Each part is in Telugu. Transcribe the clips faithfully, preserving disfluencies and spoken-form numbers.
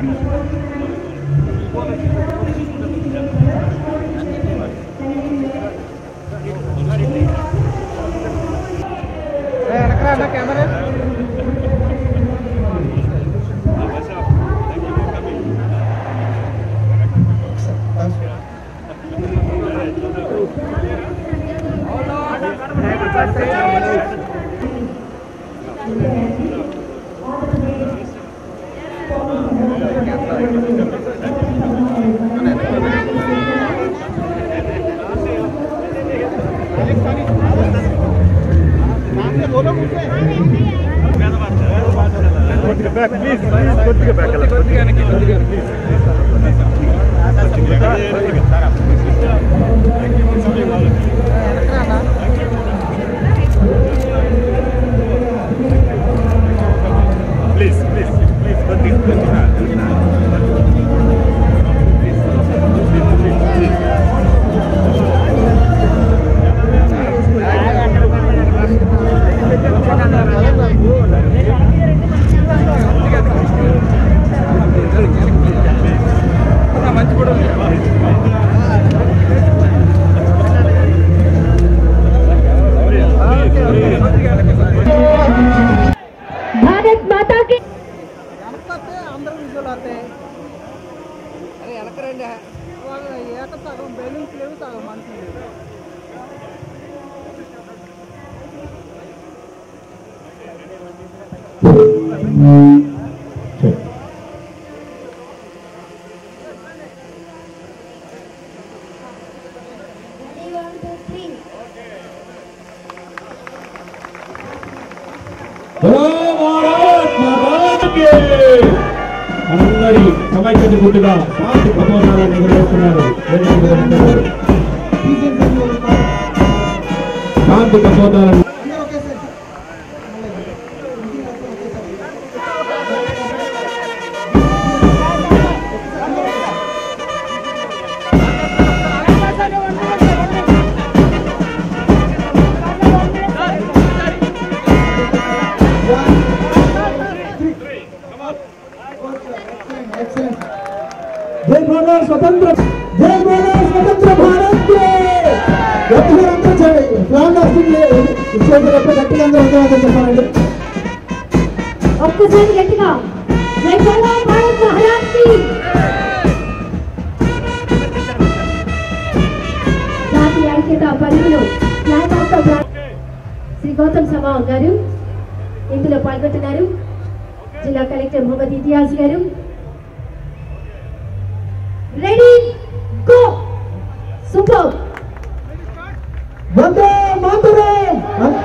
back, please. Kotiga back. Kotiga anaki. Kotiga please. Please, please, please. Kotiga, Kotiga. Bharat माता की अंदर विजुअल आते हैं अरे ఎనకరండి వాళ్ళు ఏక సగం బెలూన్స్ లేవు సగం మనుషులు లేవు మనందరి సమైక్యత గుట్టుగా శాంతి ప్రబోధాలను నిర్వహిస్తున్నారు. శాంతి ప్రబోధాలను जय बोलो स्वतंत्र जय बोलो स्वतंत्र भारत के गट्टिगा जय प्राण सिंह इच्छेंद्र गट्टिगा ధన్యవాదాలు చెప్పండి ఒక్కసారి గట్టిగా జై బోలో భారత్ మహారాజ్ కి జాతీయ ఐక్యత పరిధిలో flag off the Shri Gautam Sawang గారు ఇందులో పాల్గొంటున్నారు. జిల్లా కలెక్టర్ మొహమ్మద్ ఇతియాజ్ గారు ready go super Vande Mataram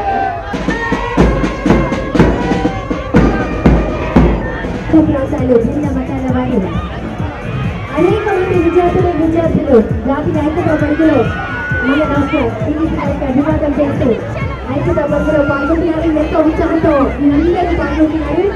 ప్రాంతాలు భిన్న మతాల వారు అనేక మంది విద్యార్థులు విద్యార్థులు జాతీయ ఐక్యత పరిధిలో మన రాష్ట్ర టీడీపీ అభివాదం చేస్తూ ఐక్యత పరిధిలో పాల్గొంటున్నారు. ఎంతో ఉత్సాహంతో వీరందరూ పాల్గొంటున్నారు.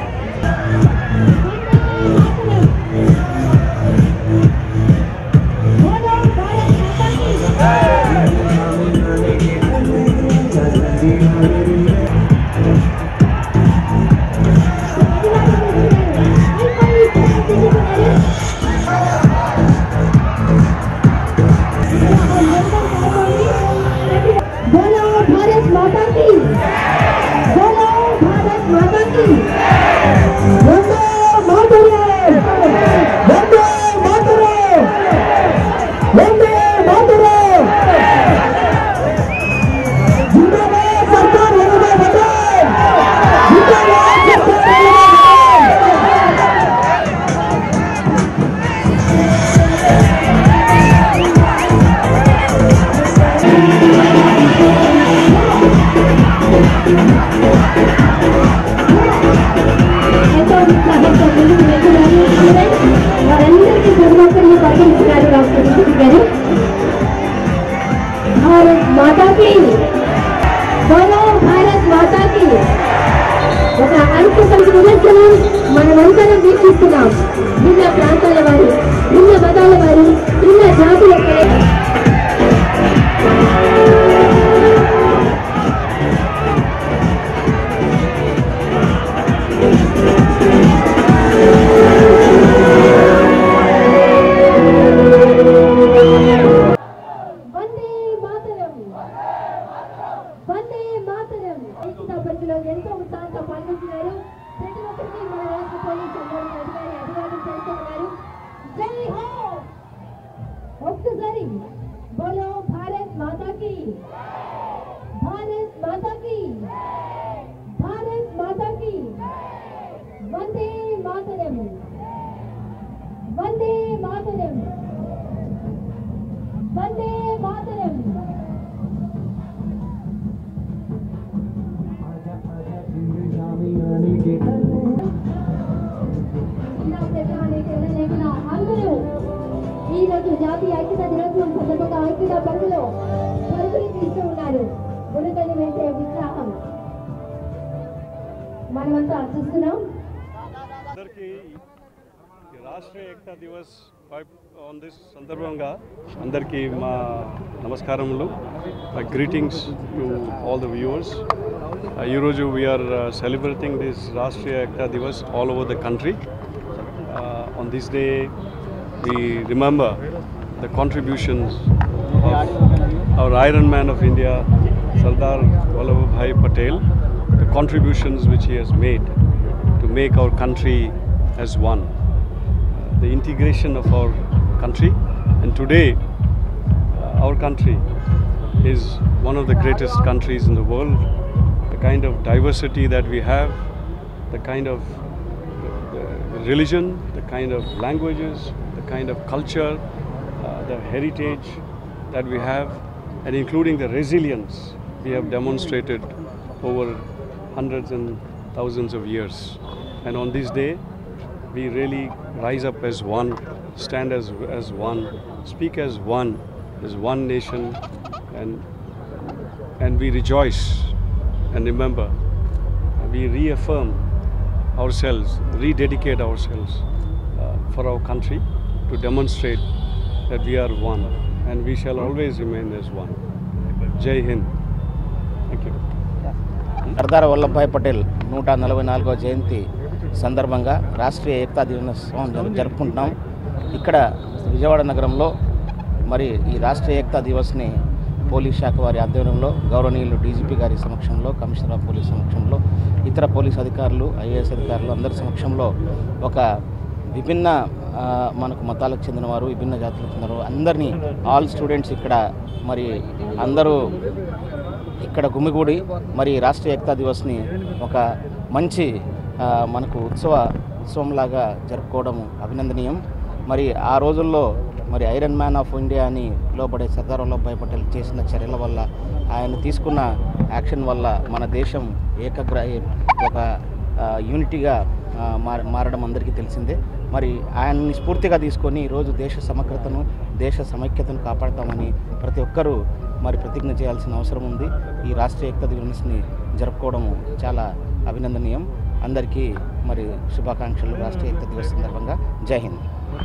बोलो भारत माता की बोलो भारत माता की వందే మాతరం వందే మాతరం వందే మాతరం జిందాబాద్ సర్దార్ వల్లభాయ్ పటేల్ జిందాబాద్ సర్దార్ ఎంతో ఉత్సాహంతో ముందుకు వెళ్తున్నారు. వారందరికీ ధర్మకర్లు పాటించినారు రాష్ట్రపతి గారు. భారత్ మాతాకి బోలో భారత్ మాతాకి ఒక ఐక్యత నిదర్శనం మనమందరం వీక్షిస్తున్నాం. భిన్న ప్రాంతాల వారు భిన్న మతాల వారు భిన్న జాతుల ఎంతో ఉత్సాహంతో పాల్గొంటున్నారు. ప్రతి ఒక్కరికి మన రాష్ట్ర పోలీస్ అధికారి అభివాదం చేస్తూ ఉన్నారు. జై హో. ఒక్కసారి బోలో భారత్ మాతాకి, భారత్ మాతాకి, భారత్ మాతాకి. వందే మాతరం, వందే మాతరం, వందే మాతరం. అందరూ ఈరోజు జాతీయ ఐక్యతా దినోత్సవం సందర్భంగా ఐక్యతా పరుగులో పరుగులు తీస్తూ ఉన్నారు. ఉడకని వెంటే ఉత్సాహం మనమంతా చూస్తున్నాం. అందరికీ రాష్ట్రీయ ఏకతా దివస్ ఆన్ దిస్ సందర్భంగా అందరికీ మా నమస్కారములు, my greetings to all the viewers. ఈరోజు we are celebrating this Rashtriya Ekta Diwas all over the country. On this day we remember the contributions of our Iron Man of India, Sardar Vallabhbhai Patel, the contributions which he has made to make our country as one, the integration of our country. And today uh, our country is one of the greatest countries in the world. The kind of diversity that we have, the kind of the religion, the kind of languages, the kind of culture, uh, the heritage that we have, and including the resilience we have demonstrated over hundreds and thousands of years. And on this day, we really rise up as one, stand as, as one, speak as one, as one nation, and, and we rejoice and remember, we reaffirm ourselves, rededicate ourselves uh, for our country, to demonstrate that we are one and we shall always remain as one. Jai Hind. Thank you. Sardar Vallabhbhai Patel నూట నలభై నాలుగవ జయంతి సందర్భంగా రాష్ట్రీయ ఏకతా దినోత్సవం జరుపుకుంటున్నాం. ఇక్కడ విజయవాడ నగరంలో మరి ఈ రాష్ట్రీయ ఏకతా దివస్ని పోలీస్ శాఖ వారి ఆధ్వర్యంలో గౌరవనీయులు డీజీపీ గారి సమక్షంలో, కమిషనర్ ఆఫ్ పోలీస్ సమక్షంలో, ఇతర పోలీస్ అధికారులు, ఐఏఎస్ అధికారులు అందరి సమక్షంలో ఒక విభిన్న మనకు మతాలకు చెందినవారు, విభిన్న జాతులకు చెందినవారు అందరినీ, ఆల్ స్టూడెంట్స్ ఇక్కడ మరి అందరూ ఇక్కడ గుమిగూడి మరి రాష్ట్రీయ ఏకతా దివస్ని ఒక మంచి మనకు ఉత్సవ ఉత్సవంలాగా జరుపుకోవడం అభినందనీయం. మరి ఆ రోజుల్లో మరి ఐరన్ మ్యాన్ ఆఫ్ ఇండియా అని పిలువబడే సర్దార్ వల్లభాయ్ పటేల్ చేసిన చర్యల వల్ల, ఆయన తీసుకున్న యాక్షన్ వల్ల మన దేశం ఏకగ్ర ఒక యూనిటీగా మారడం అందరికీ తెలిసిందే. మరి ఆయన్ని స్ఫూర్తిగా తీసుకొని ఈరోజు దేశ సమగ్రతను, దేశ సమైక్యతను కాపాడతామని ప్రతి ఒక్కరూ మరి ప్రతిజ్ఞ చేయాల్సిన అవసరం ఉంది. ఈ రాష్ట్రీయ ఏకతా దివస్ని జరుపుకోవడం చాలా అభినందనీయం. అందరికీ మరి శుభాకాంక్షలు రాష్ట్రీయ ఏకతా దివస్ సందర్భంగా. జై హింద్.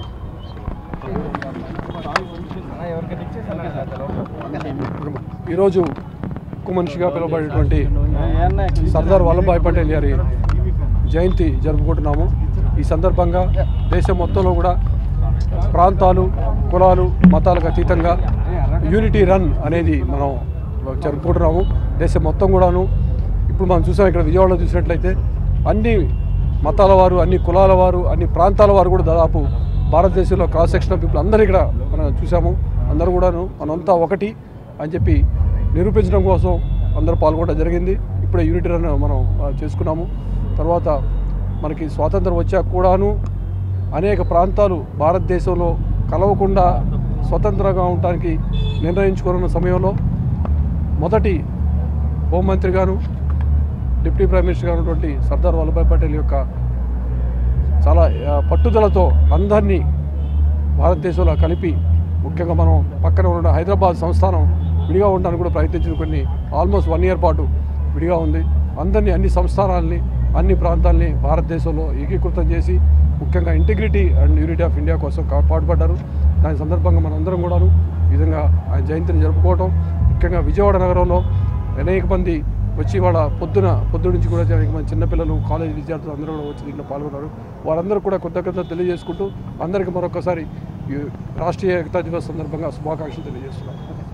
ఈరోజు ఉక్కు మనిషిగా పిలువబడేటువంటి సర్దార్ వల్లభాయ్ పటేల్ గారి జయంతి జరుపుకుంటున్నాము. ఈ సందర్భంగా దేశం మొత్తంలో కూడా ప్రాంతాలు, కులాలు, మతాలకు అతీతంగా యూనిటీ రన్ అనేది మనం జరుపుకుంటున్నాము. దేశం మొత్తం కూడాను ఇప్పుడు మనం చూసాం, ఇక్కడ విజయవాడలో చూసినట్లయితే అన్ని మతాల వారు, అన్ని కులాల వారు, అన్ని ప్రాంతాల వారు కూడా దాదాపు భారతదేశంలో క్రాస్ సెక్షన్ ఆఫ్ పీపుల్ అందరూ ఇక్కడ మనం చూసాము. అందరూ కూడాను మనంతా ఒకటి అని చెప్పి నిరూపించడం కోసం అందరూ పాల్గొనడం జరిగింది. ఇప్పుడే యూనిటీ రన్ మనం చేసుకున్నాము. తర్వాత మనకి స్వాతంత్రం వచ్చాక కూడాను అనేక ప్రాంతాలు భారతదేశంలో కలవకుండా స్వతంత్రంగా ఉండటానికి నిర్ణయించుకున్న సమయంలో మొదటి హోంమంత్రి గారు, డిప్యూటీ ప్రైమ్ మినిస్టర్ గారు ఉన్నటువంటి సర్దార్ వల్లభాయ్ పటేల్ యొక్క చాలా పట్టుదలతో అందరినీ భారతదేశంలో కలిపి, ముఖ్యంగా మనం పక్కన ఉన్న హైదరాబాద్ సంస్థానం విడిగా ఉండడానికి కూడా ప్రయత్నించిన కొన్ని ఆల్మోస్ట్ వన్ ఇయర్ పాటు విడిగా ఉంది. అందరినీ, అన్ని సంస్థానాలని, అన్ని ప్రాంతాలని భారతదేశంలో ఏకీకృతం చేసి ముఖ్యంగా integrity and unity of India కోసం పాటుపడ్డారు. దాని సందర్భంగా మనందరం కూడాను ఈ విధంగా ఆయన జయంతిని జరుపుకోవటం, ముఖ్యంగా విజయవాడ నగరంలో అనేక మంది వచ్చి వాళ్ళ పొద్దున పొద్దు నుంచి కూడా అనేక మంది చిన్నపిల్లలు, కాలేజీ విద్యార్థులు అందరూ కూడా వచ్చి దీంట్లో పాల్గొన్నారు. వారందరూ కూడా కృతజ్ఞతలు తెలియజేసుకుంటూ అందరికీ మరొకసారి రాష్ట్రీయ ఏకతా దివస్ సందర్భంగా శుభాకాంక్షలు తెలియజేస్తున్నారు.